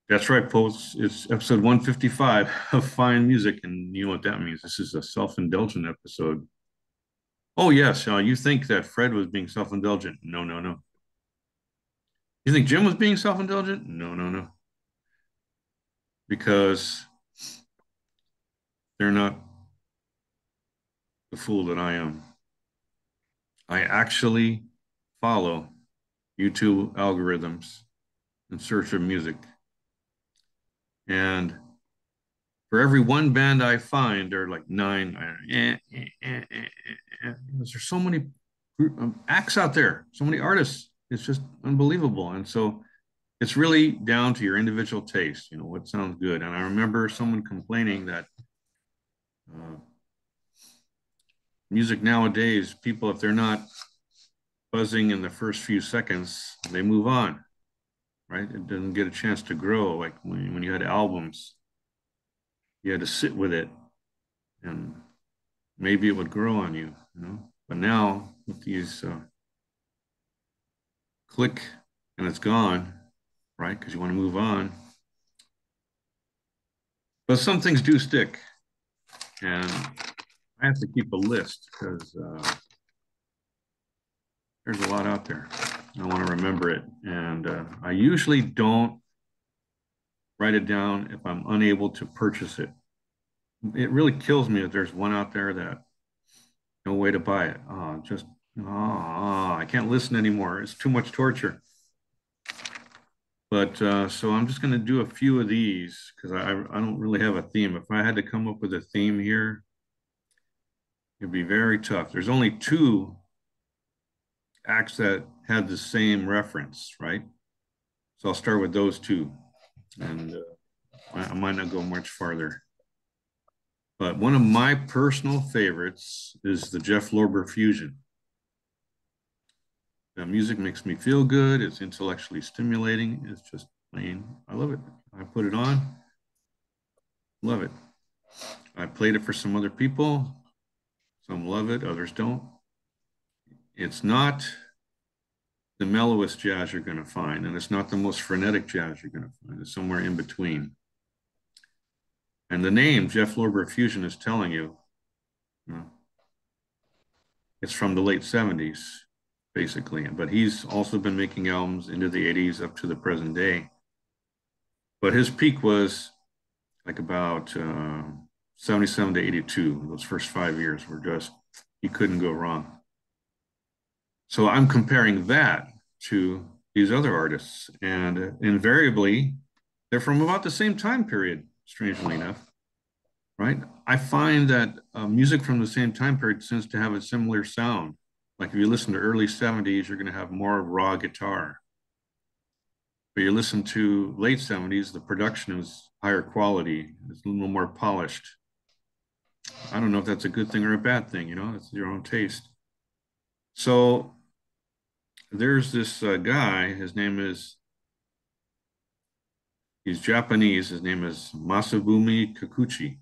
That's right, folks. It's episode 155 of Fine Music, and you know what that means. This is a self-indulgent episode. Oh, yes, you think that Fred was being self-indulgent. No, no, no. You think Jim was being self-indulgent? No, no, no. Because they're not the fool that I am. I actually follow YouTube algorithms in search of music. And for every one band I find, there are like nine. There's so many acts out there, so many artists. It's just unbelievable. And so it's really down to your individual taste, what sounds good. And I remember someone complaining that uh, music nowadays, people, if they're not buzzing in the first few seconds, they move on, right? It doesn't get a chance to grow. Like when you had albums, you had to sit with it and maybe it would grow on you. But now with these click and it's gone, right? Because you want to move on. But some things do stick, and I have to keep a list because there's a lot out there. I want to remember it, and I usually don't write it down if I'm unable to purchase it. It really kills me if there's one out there that no way to buy it. I can't listen anymore. It's too much torture. But so I'm just going to do a few of these because I don't really have a theme. If I had to come up with a theme here, it'd be very tough. There's only two acts that had the same reference, right? So I'll start with those two, and I might not go much farther. But one of my personal favorites is the Jeff Lorber Fusion. The music makes me feel good. It's intellectually stimulating. It's just plain. I love it. I put it on. Love it. I played it for some other people. Some love it, others don't. It's not the mellowest jazz you're going to find, and it's not the most frenetic jazz you're going to find. It's somewhere in between. And the name Jeff Lorber Fusion is telling you, it's from the late 70s, basically. But he's also been making albums into the 80s up to the present day. But his peak was like about 77 to 82. Those first 5 years were just, he couldn't go wrong. So I'm comparing that to these other artists, and invariably, they're from about the same time period, strangely enough, right? I find that music from the same time period tends to have a similar sound. Like if you listen to early 70s, you're going to have more raw guitar. But you listen to late 70s, the production is higher quality, it's a little more polished. I don't know if that's a good thing or a bad thing, it's your own taste. So there's this guy, he's Japanese, his name is Masabumi Kikuchi.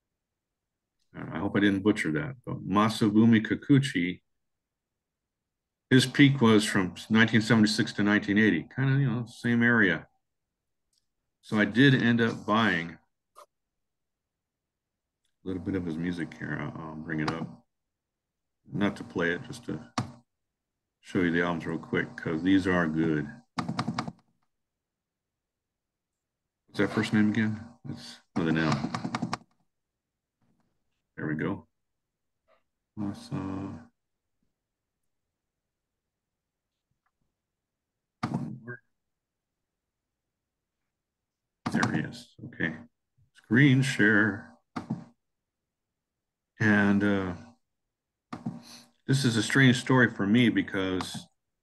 I hope I didn't butcher that, but Masabumi Kikuchi, his peak was from 1976 to 1980, kind of, same area. So I did end up buying a little bit of his music here. I'll bring it up. Not to play it, just to show you the albums real quick, because these are good. What's that first name again? It's with an L. There we go. There he is. Okay. Screen share. And this is a strange story for me because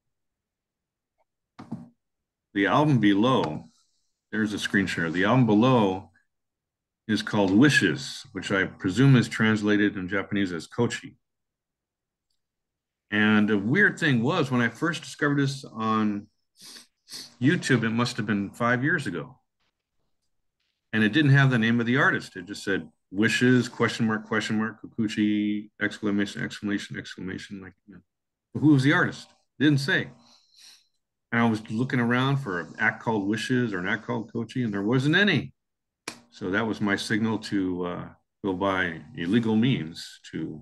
the album below, there's a screen share. The album below is called Wishes, which I presume is translated in Japanese as Kochi. And the weird thing was when I first discovered this on YouTube, it must have been 5 years ago. And it didn't have the name of the artist. It just said Wishes, question mark, Kikuchi, exclamation, exclamation, exclamation. Like, who was the artist? Didn't say. I was looking around for an act called Wishes or an act called Kochi, and there wasn't any. So that was my signal to go by illegal means to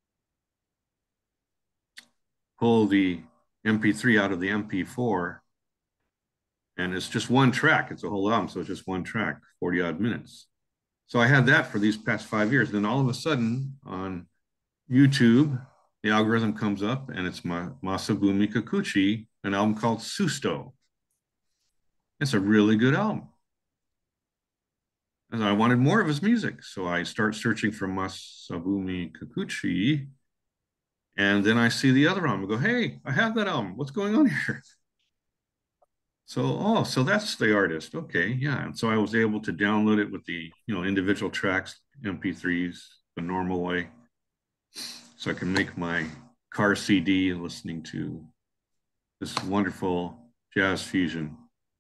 pull the MP3 out of the MP4. And it's just one track. It's a whole album. So it's just one track, 40 odd minutes. So I had that for these past 5 years. Then all of a sudden on YouTube, the algorithm comes up and it's MASABUMI KIKUCHI, an album called Susto. It's a really good album. And I wanted more of his music. So I start searching for MASABUMI KIKUCHI. And then I see the other album. I go, hey, I have that album. What's going on here? So that's the artist. Okay, yeah. And so I was able to download it with the, individual tracks, MP3s, the normal way. So I can make my car CD listening to this wonderful jazz fusion.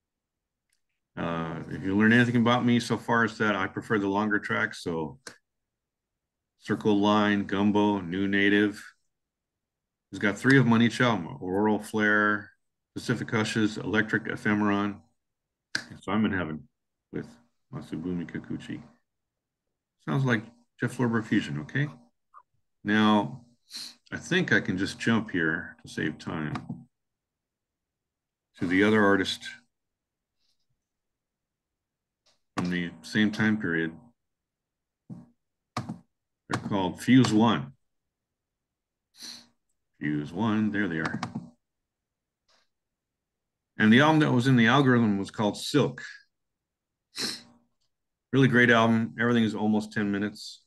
If you learn anything about me so far, is that I prefer the longer tracks. So Circle Line, Gumbo, New Native. He's got 3 of them on each album: Auroral Flare, Pacific Hushes, Electric Ephemeron. So I'm in heaven with MASABUMI KIKUCHI. Sounds like Jeff Lorber Fusion, okay? Now, I think I can just jump here to save time to the other artist from the same time period. They're called Fuse One. Fuse One, there they are. And the album that was in the algorithm was called Silk. Really great album. Everything is almost 10 minutes.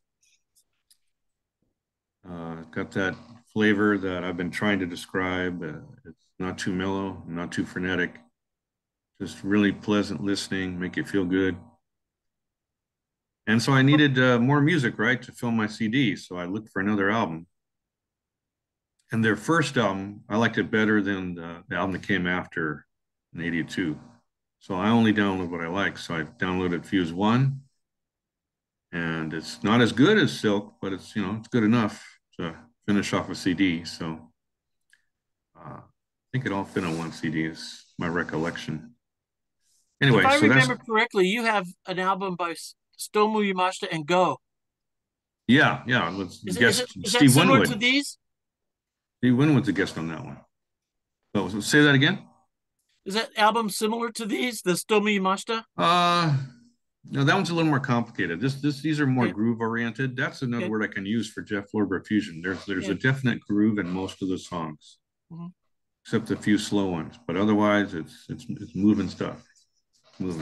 Got that flavor that I've been trying to describe. It's not too mellow, not too frenetic. Just really pleasant listening, make you feel good. And so I needed more music, right, to fill my CD. So I looked for another album. And their first album, I liked it better than the album that came after in '82. So I only download what I like. So I downloaded Fuse One. And it's not as good as Silk, but it's, it's good enough to finish off a CD. So I think it all fit on one CD is my recollection. Anyway, If I so that's, remember correctly, you have an album by Stomu Yamashita and Go. yeah. Let's Is guess it is that Steve similar to Winwood. these? Steve Winwood's a guest on that one. So say that again. Is that album similar to these, the Stomu Yamashita? Uh, no, that one's a little more complicated. These are more Okay, groove oriented. That's another okay, word I can use for Jeff Lorber Fusion. There's a yeah. definite groove in most of the songs, Mhm. except a few slow ones. But otherwise, it's moving stuff. Moving.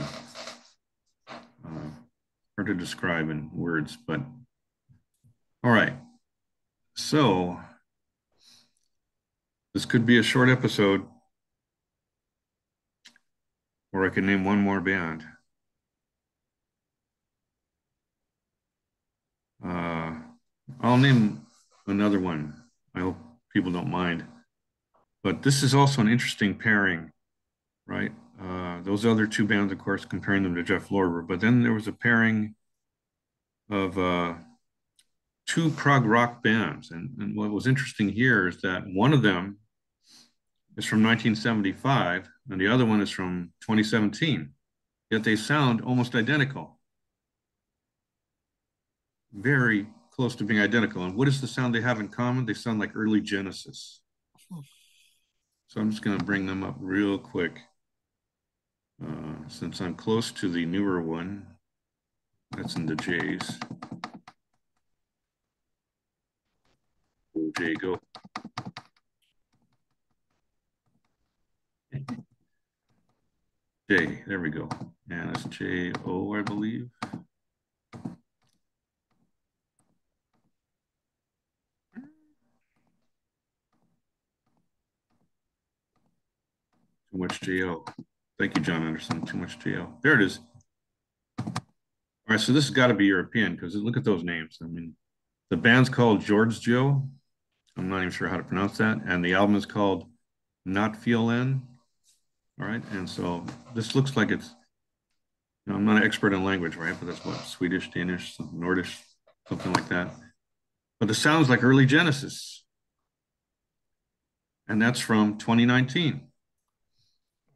Hard to describe in words, but all right. So this could be a short episode, or I can name one more band. Uh, I'll name another one. I hope people don't mind. But this is also an interesting pairing, right? Those other 2 bands, of course, comparing them to Jeff Lorber. But then there was a pairing of 2 prog rock bands. And what was interesting here is that one of them is from 1975 and the other one is from 2017. Yet they sound almost identical. Very close to being identical. And what is the sound they have in common? They sound like early Genesis. So I'm just going to bring them up real quick. Since I'm close to the newer one, that's in the J's. Oh, J, go. J, there we go. And it's J-O, I believe. Too much J-O. Thank you, John Anderson. Too much J-O. There it is. All right, so this has got to be European because look at those names. I mean, the band's called Jordsjo. I'm not even sure how to pronounce that. And the album is called Not Fiolen. All right, and so this looks like it's, I'm not an expert in language, right? But that's what, Swedish, Danish, Nordish, something like that. But it sounds like early Genesis. And that's from 2019.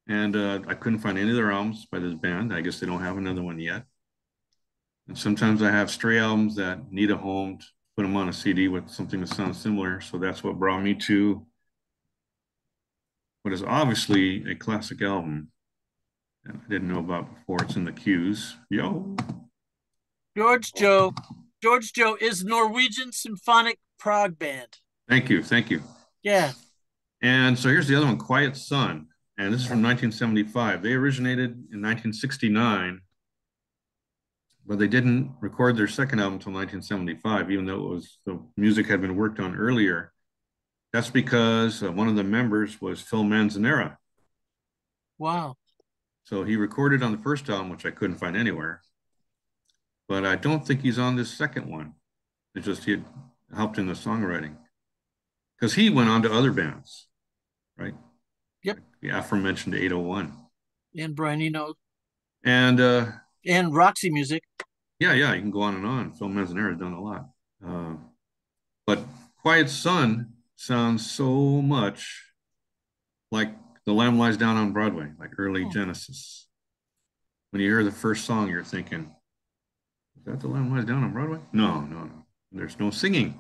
And I couldn't find any of their albums by this band. I guess they don't have another one yet. And sometimes I have stray albums that need a home to put them on a CD with something that sounds similar. So that's what brought me to what is obviously a classic album that I didn't know about before. It's in the queues. Yo. Jordsjo. Jordsjo is Norwegian symphonic prog band. Thank you. Thank you. Yeah. And so here's the other one, Quiet Sun. And this is from 1975. They originated in 1969, but they didn't record their second album until 1975, even though it was the music had been worked on earlier. That's because one of the members was Phil Manzanera. Wow. So he recorded on the first album, which I couldn't find anywhere. But I don't think he's on this second one. It's just he had helped in the songwriting. Because he went on to other bands, right? Yep. Like the aforementioned 801. And Brian Eno. And Roxy Music. yeah, you can go on and on. Phil Manzanera has done a lot. But Quiet Sun sounds so much like The Lamb Lies Down on Broadway, like early Genesis. When you hear the first song, you're thinking, is that The Lamb Lies Down on Broadway? No. There's no singing.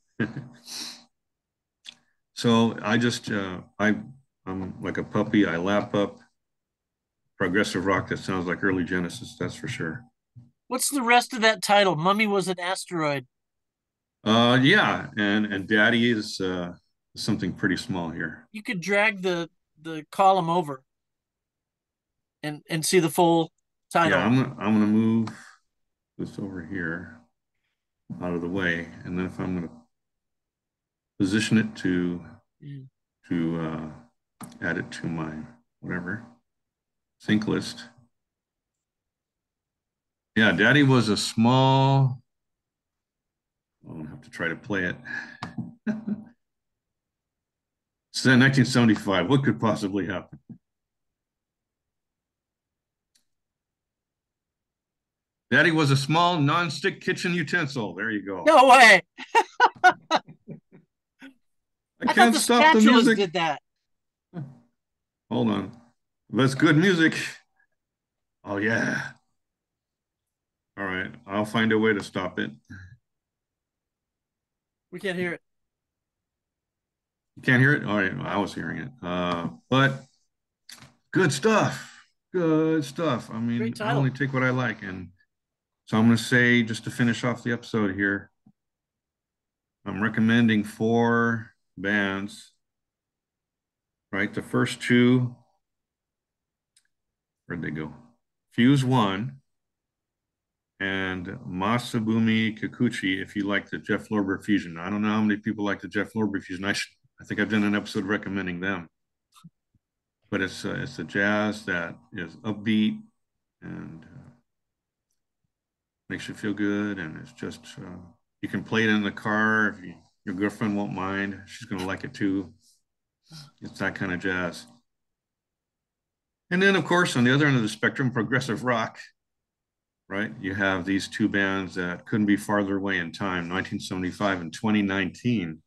So I just, I'm like a puppy. I lap up progressive rock that sounds like early Genesis, that's for sure. What's the rest of that title? Mummy Was an Asteroid. Yeah, and Daddy is something pretty small here. You could drag the column over and see the full title. Yeah, I'm gonna move this over here out of the way, and then if I'm gonna position it to add it to my whatever sync list. Yeah, Daddy was a small. I'll have to try to play it. It's in 1975. What could possibly happen? Daddy was a small non-stick kitchen utensil. There you go. No way. I can't stop the music. Did that. Hold on. That's good music. Oh, yeah. All right. I'll find a way to stop it. We can't hear it. You can't hear it? All right. I was hearing it. But good stuff. Good stuff. I mean, I only take what I like. And so I'm going to say, just to finish off the episode here, I'm recommending 4 bands, right? The first 2, where'd they go? Fuse 1 and Masabumi Kikuchi, if you like the Jeff Lorber Fusion. I don't know how many people like the Jeff Lorber Fusion. I think I've done an episode recommending them. But it's a jazz that is upbeat and makes you feel good, and it's just you can play it in the car if your girlfriend won't mind. She's going to like it too. It's that kind of jazz. And then, of course, on the other end of the spectrum, progressive rock, right? You have these 2 bands that couldn't be farther away in time, 1975 and 2019.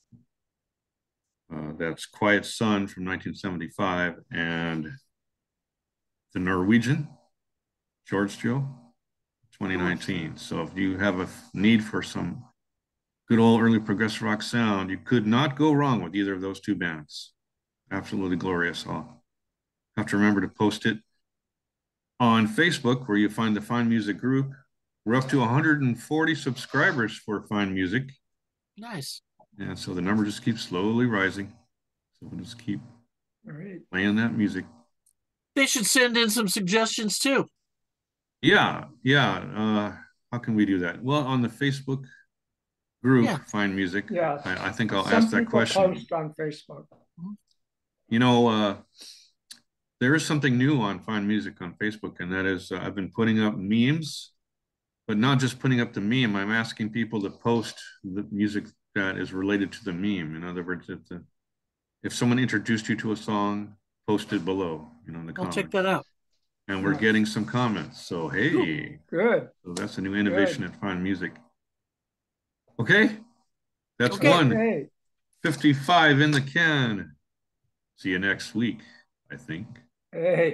That's Quiet Sun from 1975 and the Norwegian, Jordsjo, 2019. So if you have a need for some good old early progressive rock sound, you could not go wrong with either of those 2 bands. Absolutely glorious. I'll have to remember to post it on Facebook, where you find the Fine Music group. We're up to 140 subscribers for Fine Music. Nice. And so the number just keeps slowly rising. So we'll just keep playing that music. They should send in some suggestions too. Yeah. How can we do that? Well, on the Facebook group, Fine Music. Yeah. I think I'll ask that question. Some people post on Facebook. You know, there is something new on Fine Music on Facebook, and that is I've been putting up memes, but not just putting up the meme. I'm asking people to post the music that is related to the meme. In other words, if someone introduced you to a song, post it below, in the comments. I'll check that out. And we're getting some comments. So, hey. Good. So that's a new innovation at Fine Music. Okay. That's 155 in the can. See you next week, I think. Hey.